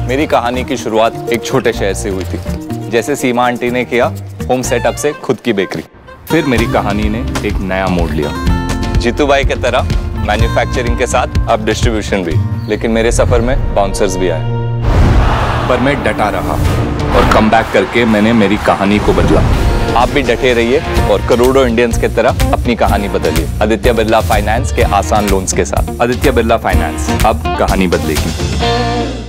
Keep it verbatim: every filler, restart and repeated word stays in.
मेरी कहानी की शुरुआत एक छोटे शहर से हुई थी। जैसे सीमा आंटी ने किया होम सेटअप से खुद की बेकरी, फिर मेरी कहानी ने एक नया मोड़ लिया। जीतू भाई की तरह मैन्युफैक्चरिंग के साथ अब डिस्ट्रीब्यूशन भी, लेकिन मेरे सफर में बाउंसर्स भी आए। पर मैं डटा रहा और कम बैक करके मैंने मेरी कहानी को बदला। आप भी डटे रहिए और करोड़ों इंडियंस की तरह अपनी कहानी बदलिए आदित्य बिरला फाइनेंस के आसान लोन्स के साथ। आदित्य बिरला फाइनेंस, अब कहानी बदलेगी।